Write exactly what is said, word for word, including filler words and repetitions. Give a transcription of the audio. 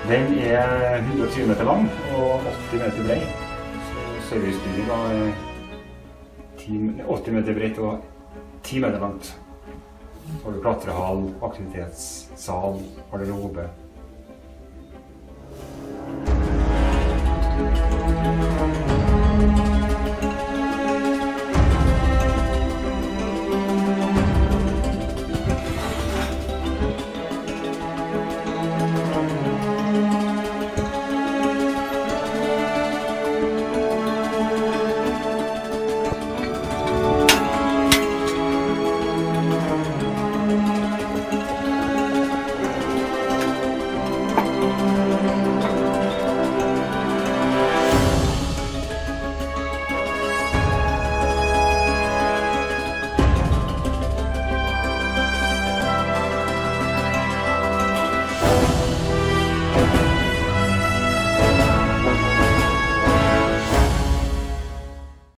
Den er hundre og tyve meter lang og åtti meter brei. Så servicebygget er åtti meter bredt og ti meter langt. Så har du klatrehall, aktivitetssal, garderobe.